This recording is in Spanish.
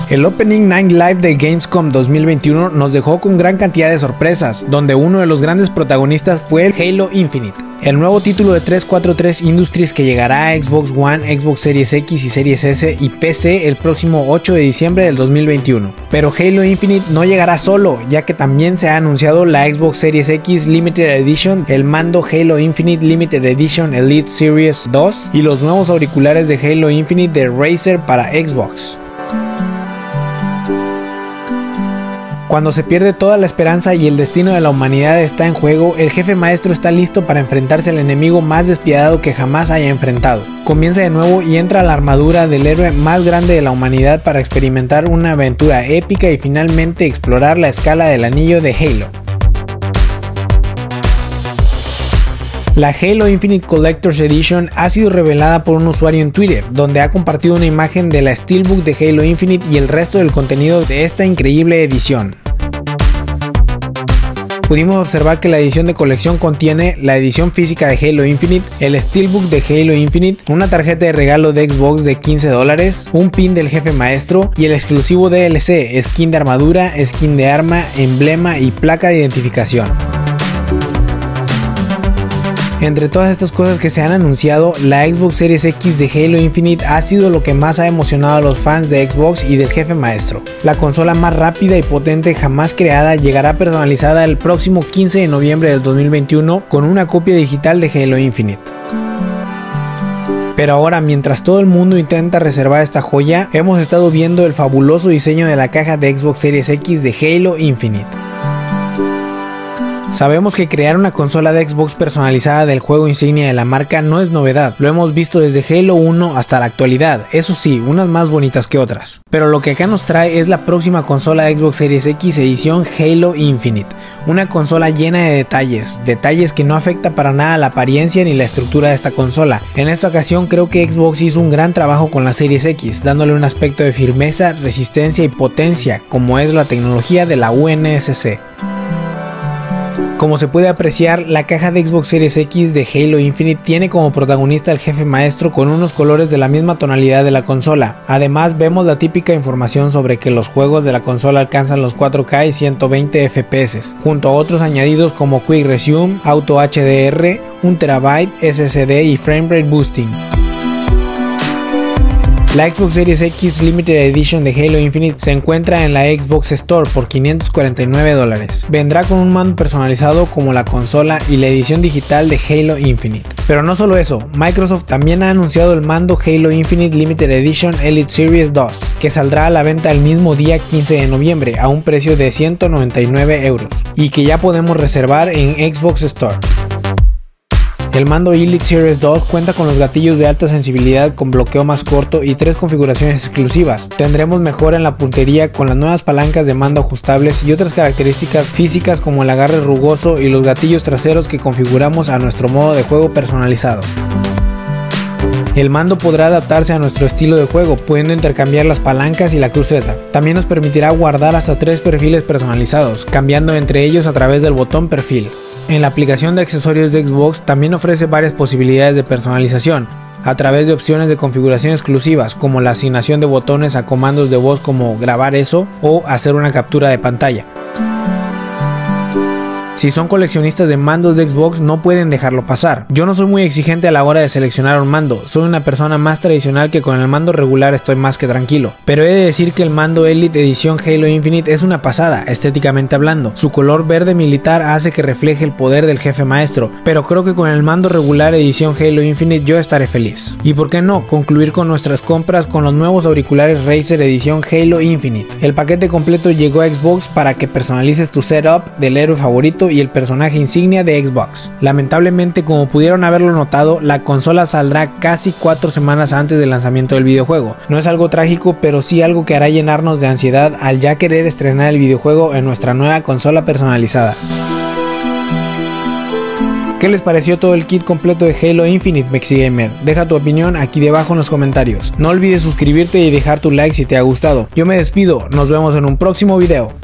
El Opening Night Live de Gamescom 2021 nos dejó con gran cantidad de sorpresas, donde uno de los grandes protagonistas fue el Halo Infinite, el nuevo título de 343 Industries que llegará a Xbox One, Xbox Series X y Series S y PC el próximo 8 de diciembre del 2021. Pero Halo Infinite no llegará solo, ya que también se ha anunciado la Xbox Series X Limited Edition, el mando Halo Infinite Limited Edition Elite Series 2 y los nuevos auriculares de Halo Infinite de Razer para Xbox. Cuando se pierde toda la esperanza y el destino de la humanidad está en juego, el jefe maestro está listo para enfrentarse al enemigo más despiadado que jamás haya enfrentado. Comienza de nuevo y entra a la armadura del héroe más grande de la humanidad para experimentar una aventura épica y finalmente explorar la escala del anillo de Halo. La Halo Infinite Collector's Edition ha sido revelada por un usuario en Twitter, donde ha compartido una imagen de la Steelbook de Halo Infinite y el resto del contenido de esta increíble edición. Pudimos observar que la edición de colección contiene la edición física de Halo Infinite, el Steelbook de Halo Infinite, una tarjeta de regalo de Xbox de $15, un pin del jefe maestro y el exclusivo DLC, skin de armadura, skin de arma, emblema y placa de identificación. Entre todas estas cosas que se han anunciado, la Xbox Series X de Halo Infinite ha sido lo que más ha emocionado a los fans de Xbox y del jefe maestro. La consola más rápida y potente jamás creada llegará personalizada el próximo 15 de noviembre del 2021 con una copia digital de Halo Infinite. Pero ahora, mientras todo el mundo intenta reservar esta joya, hemos estado viendo el fabuloso diseño de la caja de Xbox Series X de Halo Infinite. Sabemos que crear una consola de Xbox personalizada del juego insignia de la marca no es novedad, lo hemos visto desde Halo 1 hasta la actualidad, eso sí, unas más bonitas que otras. Pero lo que acá nos trae es la próxima consola de Xbox Series X edición Halo Infinite, una consola llena de detalles que no afecta para nada la apariencia ni la estructura de esta consola. En esta ocasión creo que Xbox hizo un gran trabajo con la Series X, dándole un aspecto de firmeza, resistencia y potencia, como es la tecnología de la UNSC. Como se puede apreciar, la caja de Xbox Series X de Halo Infinite tiene como protagonista al jefe maestro con unos colores de la misma tonalidad de la consola. Además vemos la típica información sobre que los juegos de la consola alcanzan los 4K y 120 FPS, junto a otros añadidos como Quick Resume, Auto HDR, 1 TB, SSD y Framerate Boosting. La Xbox Series X Limited Edition de Halo Infinite se encuentra en la Xbox Store por $549. Vendrá con un mando personalizado como la consola y la edición digital de Halo Infinite. Pero no solo eso, Microsoft también ha anunciado el mando Halo Infinite Limited Edition Elite Series 2, que saldrá a la venta el mismo día 15 de noviembre a un precio de €199 y que ya podemos reservar en Xbox Store. El mando Elite Series 2 cuenta con los gatillos de alta sensibilidad con bloqueo más corto y 3 configuraciones exclusivas. Tendremos mejora en la puntería con las nuevas palancas de mando ajustables y otras características físicas como el agarre rugoso y los gatillos traseros que configuramos a nuestro modo de juego personalizado. El mando podrá adaptarse a nuestro estilo de juego, pudiendo intercambiar las palancas y la cruceta. También nos permitirá guardar hasta 3 perfiles personalizados, cambiando entre ellos a través del botón perfil. En la aplicación de accesorios de Xbox también ofrece varias posibilidades de personalización, a través de opciones de configuración exclusivas como la asignación de botones a comandos de voz como grabar eso o hacer una captura de pantalla. Si son coleccionistas de mandos de Xbox no pueden dejarlo pasar. Yo no soy muy exigente a la hora de seleccionar un mando, soy una persona más tradicional que con el mando regular estoy más que tranquilo. Pero he de decir que el mando Elite edición Halo Infinite es una pasada, estéticamente hablando. Su color verde militar hace que refleje el poder del jefe maestro, pero creo que con el mando regular edición Halo Infinite yo estaré feliz. Y por qué no, concluir con nuestras compras con los nuevos auriculares Razer edición Halo Infinite. El paquete completo llegó a Xbox para que personalices tu setup del héroe favorito y el personaje insignia de Xbox. Lamentablemente, como pudieron haberlo notado, la consola saldrá casi 4 semanas antes del lanzamiento del videojuego. No es algo trágico, pero sí algo que hará llenarnos de ansiedad al ya querer estrenar el videojuego en nuestra nueva consola personalizada. ¿Qué les pareció todo el kit completo de Halo Infinite, Mexigamer? Deja tu opinión aquí debajo en los comentarios. No olvides suscribirte y dejar tu like si te ha gustado. Yo me despido, nos vemos en un próximo video.